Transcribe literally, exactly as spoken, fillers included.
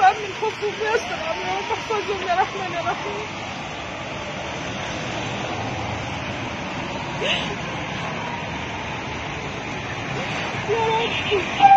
امن خوفهم ويستر امنهم واحفظهم يا رحمن يا رحيم. يا رب